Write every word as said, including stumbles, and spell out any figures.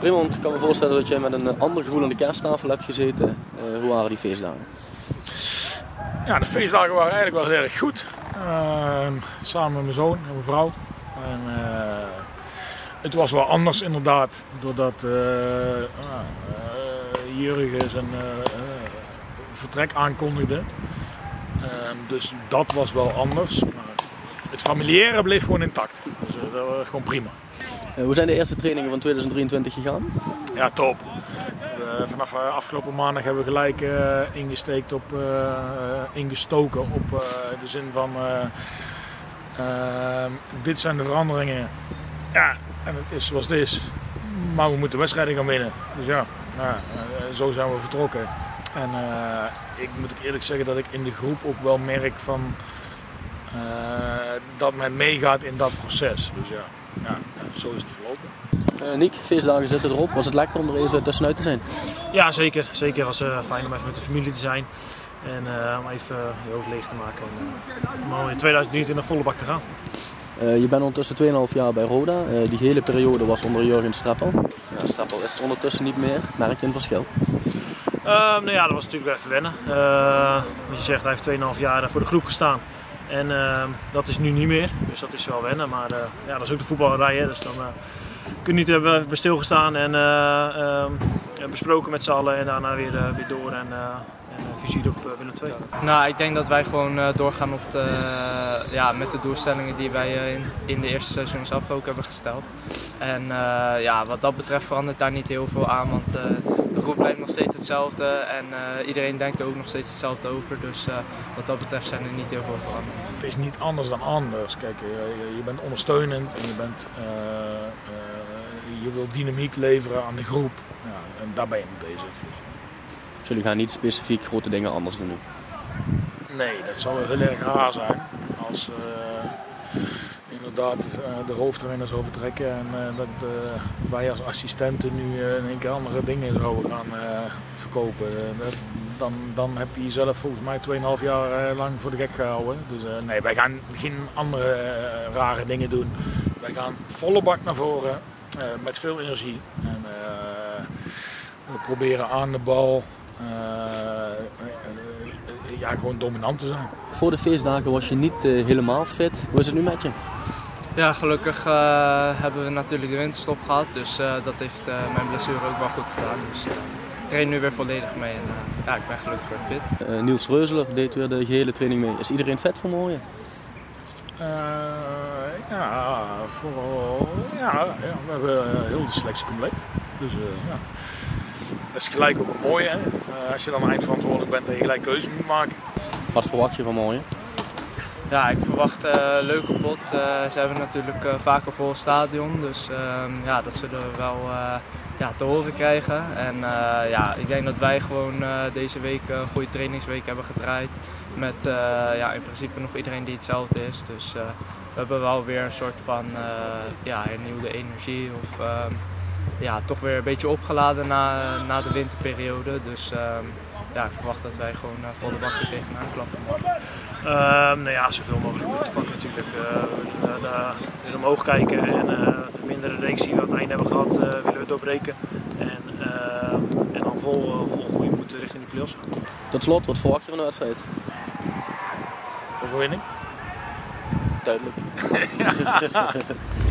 Raymond, ik kan me voorstellen dat jij met een ander gevoel aan de kersttafel hebt gezeten. Uh, hoe waren die feestdagen? Ja, de feestdagen waren eigenlijk wel heel erg goed. Uh, samen met mijn zoon en mijn vrouw. En, uh, het was wel anders inderdaad, doordat uh, uh, Jurgen zijn uh, uh, vertrek aankondigde. Uh, dus dat was wel anders. Maar het familiaire bleef gewoon intact. Dus uh, dat was gewoon prima. Uh, hoe zijn de eerste trainingen van tweeduizend drieëntwintig gegaan? Ja, top. Uh, vanaf uh, afgelopen maandag hebben we gelijk uh, ingesteekt op, uh, ingestoken op uh, de zin van uh, uh, dit zijn de veranderingen. Ja, en het is zoals het is. Maar we moeten wedstrijden gaan winnen. Dus ja, nou, uh, zo zijn we vertrokken. En uh, ik moet ook eerlijk zeggen dat ik in de groep ook wel merk van uh, dat men meegaat in dat proces. Dus ja, ja, zo is het verlopen. Uh, Niek, feestdagen zitten erop. Was het lekker om er even tussenuit te zijn? Ja, zeker. Zeker was het uh, fijn om even met de familie te zijn. En uh, om even uh, je hoofd leeg te maken. En uh, om al in tweeduizend drieëntwintig volle bak te gaan. Uh, je bent ondertussen twee komma vijf jaar bij Roda. Uh, die hele periode was onder Jurgen Streppel. Ja, Streppel is er ondertussen niet meer. Merk je een verschil? Uh, nou ja, dat was natuurlijk wel even wennen. Uh, wat je zegt, hij heeft twee komma vijf jaar voor de groep gestaan. En uh, dat is nu niet meer. Dus dat is wel wennen. Maar uh, ja, dat is ook de voetballerij. Hè. Dus dan uh, kun je niet hebben bij stilgestaan en uh, uh, besproken met z'n allen. En daarna weer, uh, weer door. En, uh, En vizier op Willem twee. Nou, ik denk dat wij gewoon uh, doorgaan op de, uh, ja, met de doelstellingen die wij uh, in, in de eerste seizoen zelf ook hebben gesteld. En uh, ja, wat dat betreft verandert daar niet heel veel aan, want uh, de groep blijft nog steeds hetzelfde en uh, iedereen denkt er ook nog steeds hetzelfde over. Dus uh, wat dat betreft zijn er niet heel veel veranderd. Het is niet anders dan anders. Kijk, je, je bent ondersteunend en je, bent, uh, uh, je wilt dynamiek leveren aan de groep. Ja, en daar ben je mee bezig. Dus. Jullie gaan niet specifiek grote dingen anders doen nu? Nee, dat zal heel erg raar zijn als uh, inderdaad uh, de hoofdtrainer zou vertrekken en uh, dat uh, wij als assistenten nu uh, in één keer andere dingen zouden gaan uh, verkopen. Uh, dat, dan, dan heb je jezelf volgens mij twee komma vijf jaar uh, lang voor de gek gehouden. Dus uh, nee, wij gaan geen andere uh, rare dingen doen. Wij gaan volle bak naar voren uh, met veel energie. En, uh, we proberen aan de bal Uh, uh, uh, ja, gewoon dominant te zijn. Voor de feestdagen was je niet uh, helemaal fit. Hoe is het nu met je? Ja, gelukkig uh, hebben we natuurlijk de winterstop gehad, dus uh, dat heeft uh, mijn blessure ook wel goed gedaan. Dus uh, ik train nu weer volledig mee en uh, ja, ik ben gelukkig weer fit. Uh, Niels Reuzeler deed weer de gehele training mee. Is iedereen vet voor morgen? Uh, ja, vooral, ja, ja, we hebben uh, heel de selectie compleet. Dus uh, ja. Dat is gelijk ook een mooie, hè? Uh, als je dan eindverantwoordelijk bent en je gelijk keuze moet maken. Wat verwacht je van morgen? Ja, ik verwacht een uh, leuke pot. Uh, ze hebben natuurlijk uh, vaak een vol stadion, dus uh, ja, dat zullen we wel uh, ja, te horen krijgen. En uh, ja, ik denk dat wij gewoon uh, deze week een goede trainingsweek hebben gedraaid. Met uh, ja, in principe nog iedereen die hetzelfde is. Dus uh, we hebben wel weer een soort van uh, ja, hernieuwde energie. Of, uh, ja, toch weer een beetje opgeladen na, na de winterperiode. Dus uh, ja, ik verwacht dat wij gewoon uh, volle bak er tegenaan klappen. Uh, nou ja, zoveel mogelijk punten pakken natuurlijk. Uh, we willen omhoog kijken en uh, de mindere reeks die we aan het einde hebben gehad, uh, willen we doorbreken. En, uh, en dan vol, uh, vol goede moed richting de play-offs gaan. Tot slot, wat verwacht je van de wedstrijd? Overwinning? Duidelijk. Ja.